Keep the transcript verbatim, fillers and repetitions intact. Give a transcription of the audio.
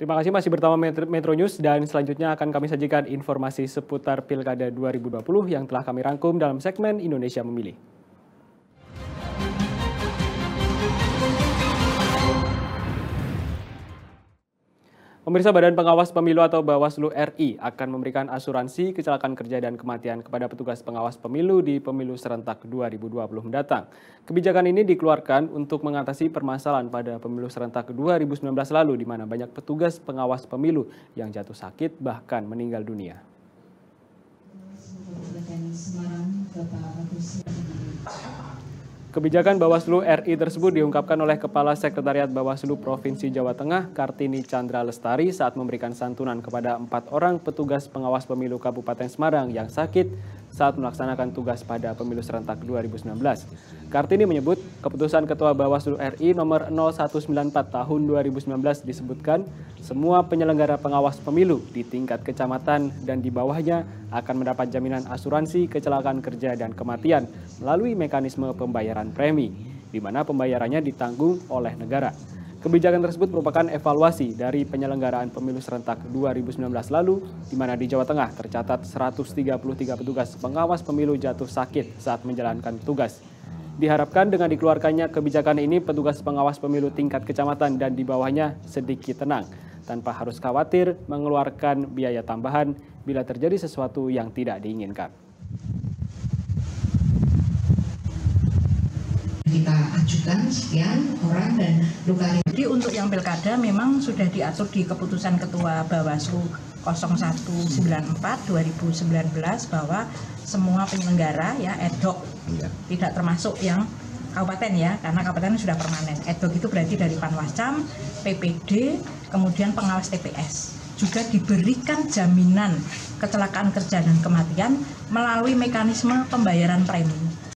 Terima kasih masih bersama Metro, Metro News dan selanjutnya akan kami sajikan informasi seputar Pilkada dua ribu dua puluh yang telah kami rangkum dalam segmen Indonesia Memilih. Pemirsa, Badan Pengawas Pemilu atau Bawaslu R I akan memberikan asuransi kecelakaan kerja dan kematian kepada petugas pengawas pemilu di pemilu serentak dua ribu dua puluh mendatang. Kebijakan ini dikeluarkan untuk mengatasi permasalahan pada pemilu serentak dua ribu sembilan belas lalu di mana banyak petugas pengawas pemilu yang jatuh sakit bahkan meninggal dunia. Kebijakan Bawaslu R I tersebut diungkapkan oleh Kepala Sekretariat Bawaslu Provinsi Jawa Tengah, Kartini Chandra Lestari, saat memberikan santunan kepada empat orang petugas pengawas pemilu Kabupaten Semarang yang sakit saat melaksanakan tugas pada pemilu serentak dua ribu sembilan belas. Kartini menyebut keputusan Ketua Bawaslu R I nomor nol satu sembilan empat tahun dua ribu sembilan belas disebutkan semua penyelenggara pengawas pemilu di tingkat kecamatan dan di bawahnya akan mendapat jaminan asuransi kecelakaan kerja dan kematian melalui mekanisme pembayaran premi, di mana pembayarannya ditanggung oleh negara. Kebijakan tersebut merupakan evaluasi dari penyelenggaraan pemilu serentak dua ribu sembilan belas lalu, di mana di Jawa Tengah tercatat seratus tiga puluh tiga petugas pengawas pemilu jatuh sakit saat menjalankan tugas. Diharapkan dengan dikeluarkannya kebijakan ini, petugas pengawas pemilu tingkat kecamatan dan di bawahnya sedikit tenang, tanpa harus khawatir mengeluarkan biaya tambahan bila terjadi sesuatu yang tidak diinginkan. Kita ajukan sekian orang dan luka. Jadi untuk yang pilkada memang sudah diatur di keputusan Ketua Bawaslu nol satu sembilan empat dua ribu sembilan belas bahwa semua penyelenggara ya ad hoc, ya, tidak termasuk yang kabupaten ya, karena kabupaten sudah permanen. Ad hoc itu berarti dari Panwascam, P P D, kemudian pengawas T P S. Juga diberikan jaminan kecelakaan kerja dan kematian melalui mekanisme pembayaran premi.